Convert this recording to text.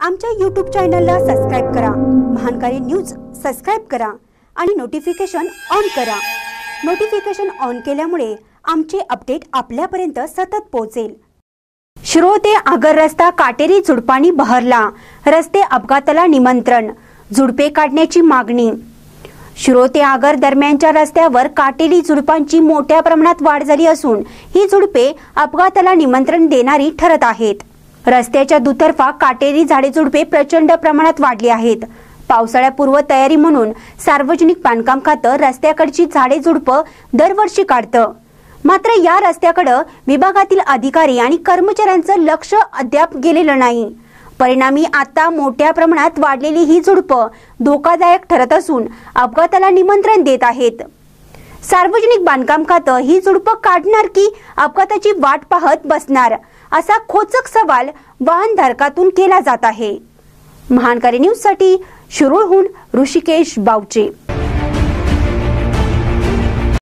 आमच्या YouTube चॅनलला subscribe करा, महानकारी न्यूज सबस्क्राइब करा आणि नोटिफिकेशन ऑन करा। नोटिफिकेशन ऑन केल्यामुळे आमचे अपडेट आपल्यापर्यंत सतत पोहोचेल। शिरोळ ते आगर रस्ता काटेरी झुडपांनी बहरला, रस्ते अपघाताला निमंत्रण, झुडपे काढण्याची मागणी। शिरोळ ते आगर दरम्यानच्या रस्त्यावर काटेरी झुडपांची मोठ्या प्रमाणात वाढ झाली असून ही झुडपे अपघाताला निमंत्रण देणारी ठरत आहेत। रस्त्याच्या दुतर्फा काटेरी झाडे झुडपे प्रचंड प्रमाणात वाढली आहेत। पावसाळ्यापूर्व तयारी म्हणून सार्वजनिक बांधकाम खातं रस्त्याकडची झाडे झुडपं दरवर्षी काढतं, मात्र या रस्त्याकडे विभागातील अधिकारी आणि कर्मचाऱ्यांचं लक्ष अद्याप गेलेलं नाही। परिणामी आता मोठ्या प्रमाणात वाढलेली ही झुडपं धोकादायक ठरत असून अपघाताला निमंत्रण देत आहेत। सार्वजनिक बांधकाम खातं ही झुडपं काढणार की अपघाताची वाट पाहत बसणार, असा खोचक सवाल वाहनधारकातून केला जात आहे। महानकारी न्यूज साठी शिरोळहून ऋषिकेश बावचे।